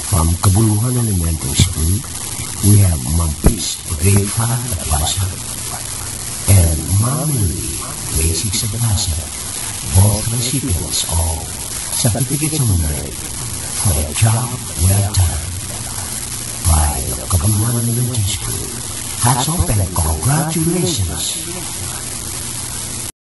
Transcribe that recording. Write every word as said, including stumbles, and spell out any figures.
From Kabuluhan Elementary School, we have Mampis, the grade five advisor, and Mamili, grade six advisor, both recipients of certificates of merit for a job well done by the Kabuluhan Elementary School. Hats off and congratulations.